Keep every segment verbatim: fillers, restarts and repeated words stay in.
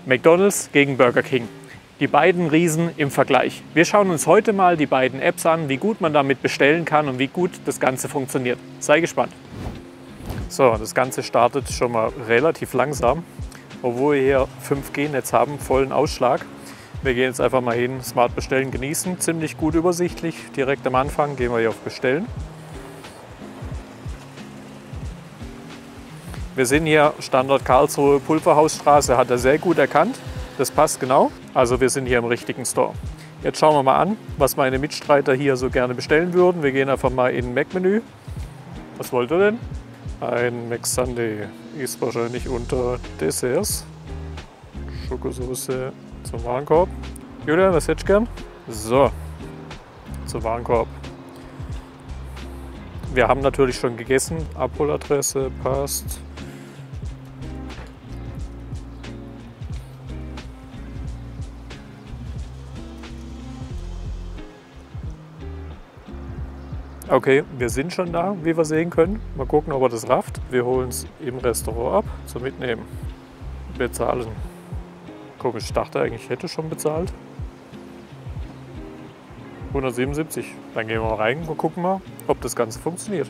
McDonald's gegen Burger King. Die beiden Riesen im Vergleich. Wir schauen uns heute mal die beiden Apps an, wie gut man damit bestellen kann und wie gut das Ganze funktioniert. Sei gespannt. So, das Ganze startet schon mal relativ langsam, obwohl wir hier fünf G Netz haben, vollen Ausschlag. Wir gehen jetzt einfach mal hin, Smart Bestellen genießen, ziemlich gut übersichtlich. Direkt am Anfang gehen wir hier auf Bestellen. Wir sind hier Standort Karlsruhe, Pulverhausstraße, hat er sehr gut erkannt. Das passt genau. Also wir sind hier im richtigen Store. Jetzt schauen wir mal an, was meine Mitstreiter hier so gerne bestellen würden. Wir gehen einfach mal in Mac-Menü. Was wollt ihr denn? Ein Mac-Sundae ist wahrscheinlich unter Desserts. Schokosauce zum Warenkorb. Julian, was hättest du gern? So, zum Warenkorb. Wir haben natürlich schon gegessen. Abholadresse passt. Okay, wir sind schon da, wie wir sehen können. Mal gucken, ob er das rafft. Wir holen es im Restaurant ab zum Mitnehmen. Bezahlen. Komisch, ich dachte eigentlich, ich hätte schon bezahlt. hundertsiebenundsiebzig. Dann gehen wir mal rein und gucken mal, ob das Ganze funktioniert.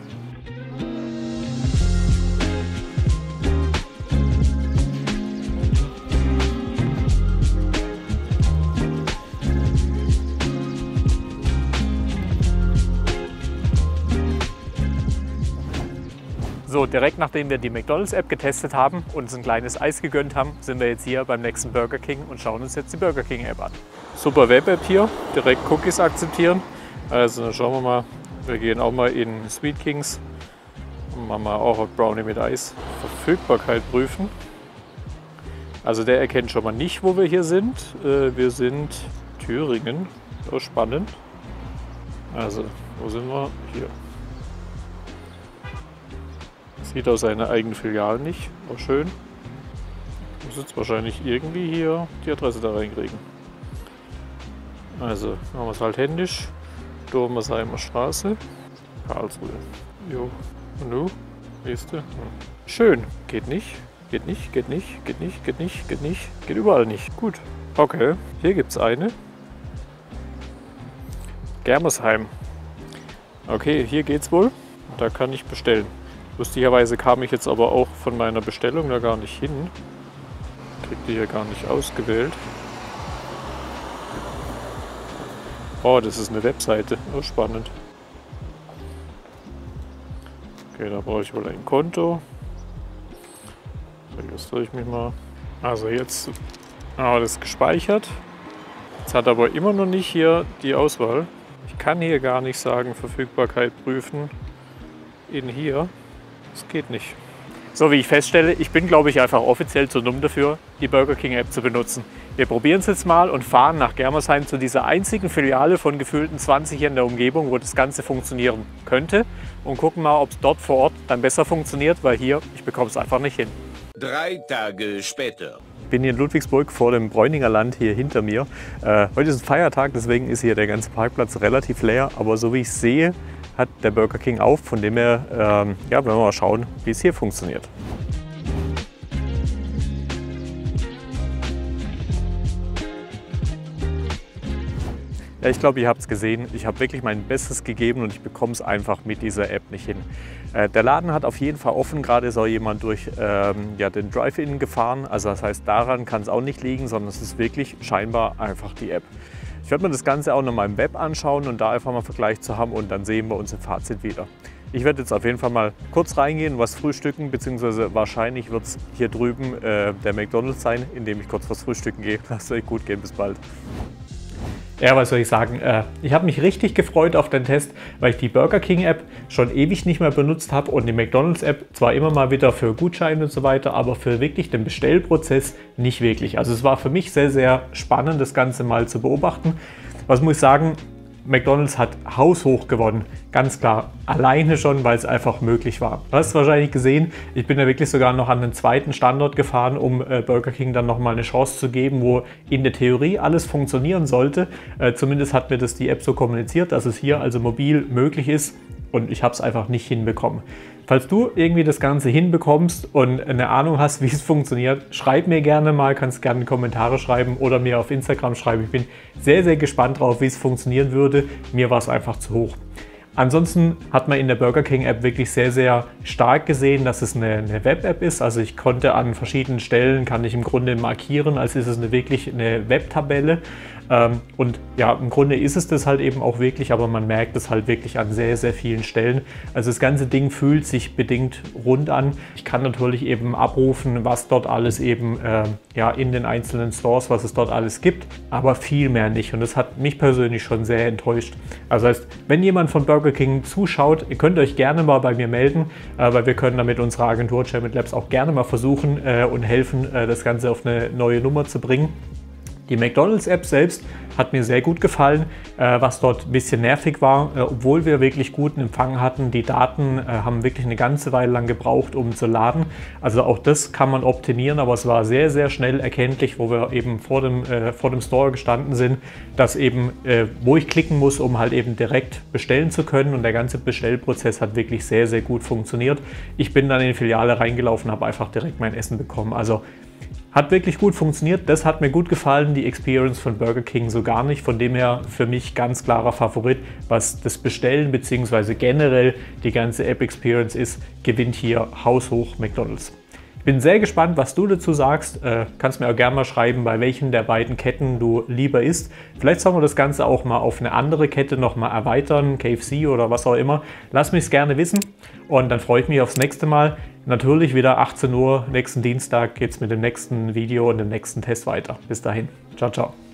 So, direkt nachdem wir die McDonald's-App getestet haben und uns ein kleines Eis gegönnt haben, sind wir jetzt hier beim nächsten Burger King und schauen uns jetzt die Burger King-App an. Super Web-App hier, direkt Cookies akzeptieren. Also dann schauen wir mal, wir gehen auch mal in Sweet Kings und machen mal auch Brownie mit Eis. Verfügbarkeit prüfen. Also der erkennt schon mal nicht, wo wir hier sind. Wir sind Thüringen, so spannend. Also, wo sind wir? Hier. Sieht aus seiner eigenen Filiale nicht. Auch schön. Ich muss jetzt wahrscheinlich irgendwie hier die Adresse da reinkriegen. Also machen wir es halt händisch. Dormersheimer Straße, Karlsruhe. Jo. Und du? Nächste. Schön. Geht nicht. Geht nicht. Geht nicht. Geht nicht. Geht nicht. Geht nicht. Geht überall nicht. Gut. Okay. Hier gibt es eine. Germersheim. Okay, hier geht's wohl. Da kann ich bestellen. Lustigerweise kam ich jetzt aber auch von meiner Bestellung da gar nicht hin. Kriegt die hier gar nicht ausgewählt. Oh, das ist eine Webseite. Oh, spannend. Okay, da brauche ich wohl ein Konto. Registriere ich mich mal. Also jetzt, ah, das ist gespeichert. Jetzt hat aber immer noch nicht hier die Auswahl. Ich kann hier gar nicht sagen, Verfügbarkeit prüfen in hier. Das geht nicht. So wie ich feststelle, ich bin glaube ich einfach offiziell zu dumm dafür, die Burger King App zu benutzen. Wir probieren es jetzt mal und fahren nach Germersheim zu dieser einzigen Filiale von gefühlten zwanzig in der Umgebung, wo das Ganze funktionieren könnte und gucken mal, ob es dort vor Ort dann besser funktioniert, weil hier, ich bekomme es einfach nicht hin. Drei Tage später. Ich bin hier in Ludwigsburg vor dem Bräuninger Land hier hinter mir. Äh, heute ist ein Feiertag, deswegen ist hier der ganze Parkplatz relativ leer, aber so wie ich sehe, hat der Burger King auf, von dem her, ähm, ja, werden wir mal schauen, wie es hier funktioniert. Ja, ich glaube, ihr habt es gesehen, ich habe wirklich mein Bestes gegeben und ich bekomme es einfach mit dieser App nicht hin. Äh, der Laden hat auf jeden Fall offen, gerade ist auch jemand durch ähm, ja, den Drive-In gefahren, also das heißt, daran kann es auch nicht liegen, sondern es ist wirklich scheinbar einfach die App. Ich werde mir das Ganze auch noch mal im Web anschauen und da einfach mal einen Vergleich zu haben und dann sehen wir uns im Fazit wieder. Ich werde jetzt auf jeden Fall mal kurz reingehen, was frühstücken, beziehungsweise wahrscheinlich wird es hier drüben äh, der McDonald's sein, in dem ich kurz was frühstücken gehe. Lasst euch gut gehen, bis bald. Ja, was soll ich sagen? Ich habe mich richtig gefreut auf den Test, weil ich die Burger King App schon ewig nicht mehr benutzt habe und die McDonald's App zwar immer mal wieder für Gutscheine und so weiter, aber für wirklich den Bestellprozess nicht wirklich. Also es war für mich sehr, sehr spannend, das Ganze mal zu beobachten. Was muss ich sagen? McDonald's hat haushoch gewonnen, ganz klar, alleine schon, weil es einfach möglich war. Du hast es wahrscheinlich gesehen, ich bin ja wirklich sogar noch an den zweiten Standort gefahren, um äh, Burger King dann nochmal eine Chance zu geben, wo in der Theorie alles funktionieren sollte. Äh, zumindest hat mir das die App so kommuniziert, dass es hier also mobil möglich ist und ich habe es einfach nicht hinbekommen. Falls du irgendwie das Ganze hinbekommst und eine Ahnung hast, wie es funktioniert, schreib mir gerne mal, kannst gerne Kommentare schreiben oder mir auf Instagram schreiben. Ich bin sehr, sehr gespannt drauf, wie es funktionieren würde. Mir war es einfach zu hoch. Ansonsten hat man in der Burger King App wirklich sehr, sehr stark gesehen, dass es eine, eine Web-App ist. Also ich konnte an verschiedenen Stellen, kann ich im Grunde markieren, als ist es eine, wirklich eine Webtabelle. Ähm, und ja, im Grunde ist es das halt eben auch wirklich, aber man merkt es halt wirklich an sehr, sehr vielen Stellen. Also das ganze Ding fühlt sich bedingt rund an. Ich kann natürlich eben abrufen, was dort alles eben äh, ja, in den einzelnen Stores, was es dort alles gibt, aber viel mehr nicht. Und das hat mich persönlich schon sehr enttäuscht. Also heißt, wenn jemand von Burger King zuschaut, ihr könnt euch gerne mal bei mir melden, äh, weil wir können da mit unserer Agentur Chamit Labs auch gerne mal versuchen äh, und helfen, äh, das Ganze auf eine neue Nummer zu bringen. Die McDonald's-App selbst hat mir sehr gut gefallen, äh, was dort ein bisschen nervig war, äh, obwohl wir wirklich guten Empfang hatten. Die Daten äh, haben wirklich eine ganze Weile lang gebraucht, um zu laden. Also auch das kann man optimieren, aber es war sehr, sehr schnell erkenntlich, wo wir eben vor dem, äh, vor dem Store gestanden sind, dass eben, äh, wo ich klicken muss, um halt eben direkt bestellen zu können. Und der ganze Bestellprozess hat wirklich sehr, sehr gut funktioniert. Ich bin dann in die Filiale reingelaufen, habe einfach direkt mein Essen bekommen. Also hat wirklich gut funktioniert, das hat mir gut gefallen, die Experience von Burger King so gar nicht. Von dem her für mich ganz klarer Favorit, was das Bestellen bzw. generell die ganze App-Experience ist, gewinnt hier haushoch McDonald's. Ich bin sehr gespannt, was du dazu sagst. Äh, kannst mir auch gerne mal schreiben, bei welchen der beiden Ketten du lieber isst. Vielleicht sollen wir das Ganze auch mal auf eine andere Kette noch mal erweitern, K F C oder was auch immer. Lass mich es gerne wissen und dann freue ich mich aufs nächste Mal. Natürlich wieder achtzehn Uhr, nächsten Dienstag geht es mit dem nächsten Video und dem nächsten Test weiter. Bis dahin, ciao, ciao.